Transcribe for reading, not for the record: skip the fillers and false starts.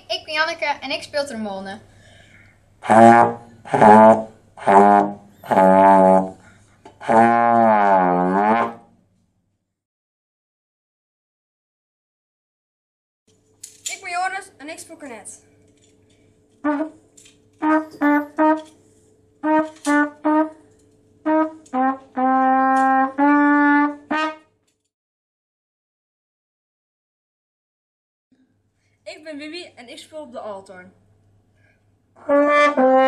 ik ben Janneke en ik speel trombone. Ik ben Joris en ik speel cornet. Ik ben Bibi en ik speel op de altoorn.